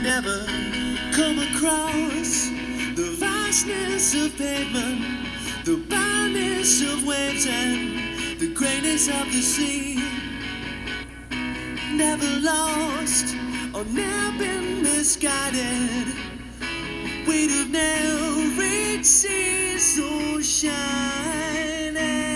never come across the vastness of pavement, the boundness of waves and the greatness of the sea. Never lost or never been misguided. We'd have never reached sea so shining.